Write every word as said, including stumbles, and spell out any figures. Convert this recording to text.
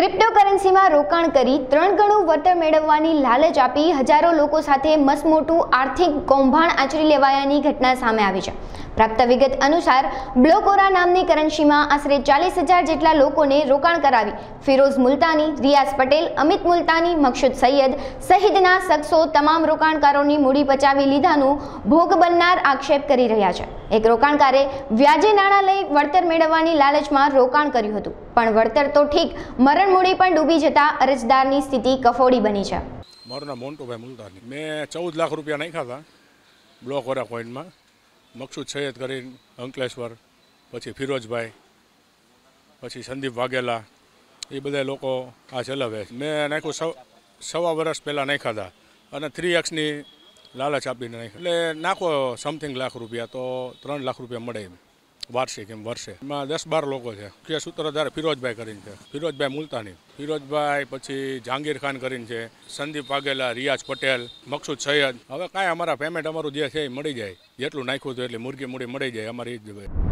ક્રિપ્ટોકરન્સીમાં રોકાણ કરી ત્રણ ગણું વળતર મેળવવાની લાલચ આપી હજારો લોકો સાથે મસમોટું આર્થિક કૌભાંડ આચરી લેવાયાની ઘટના સામે આવી છે। પ્રાપ્ત વિગત અનુસાર બ્લોકોરા નામની કરન્સીમાં આશરે ચાલીસ હજાર જેટલા લોકોને રોકાણ કરાવી ફિરોઝ મુલ્તાની, રિયાઝ પટેલ, અમિત મુલ્તાની, મકસૂદ સૈયદ સહિતના શખ્સો તમામ રોકાણકારોની મૂડી પચાવી લીધાનું ભોગ બનનાર આક્ષેપ કરી રહ્યા છે। એક રોકાણકારે વ્યાજે નાણાં લઈ વળતર મેળવવાની લાલચમાં રોકાણ કર્યું હતું, પણ વળતર તો ઠીક, મરણ મૂડી પણ ડૂબી જતા અરજદારની સ્થિતિ કફોડી બની છે। મારું નામ મોન્ટુભાઈ મુલતાની। મેં ચૌદ લાખ રૂપિયા નાખ્યા હતા બ્લોકોરા કોઈનમાં। મકસૂદ સૈયદ કરીને અંકલેશ્વર, પછી ફિરોઝભાઈ, પછી સંદીપ વાઘેલા, એ બધા લોકો આ ચલાવે છે। મેં નાખ્યું સવ સવા વર્ષ પહેલાં નાખ્યા હતા અને થ્રી એક્સની લાલચ આપીને નાખ્યું, એટલે નાખો સમથિંગ લાખ રૂપિયા તો ત્રણ લાખ રૂપિયા મળે એમ વાર્ષિક એમ વર્ષે। એમાં દસ બાર લોકો છે। મુખ્ય સૂત્રધાર ફિરોઝભાઈ કરીને છે, ફિરોઝભાઈ મુલતાની, ફિરોઝભાઈ પછી જહાંગીર ખાન કરીને છે, સંદીપ વાઘેલા, રિયાઝ પટેલ, મકસૂદ સૈયદ। હવે કાંઈ અમારા પેમેન્ટ અમારું જે છે એ મળી જાય, જેટલું નાખ્યું હતું એટલી મુરગી મૂડી મળી જાય અમારી જ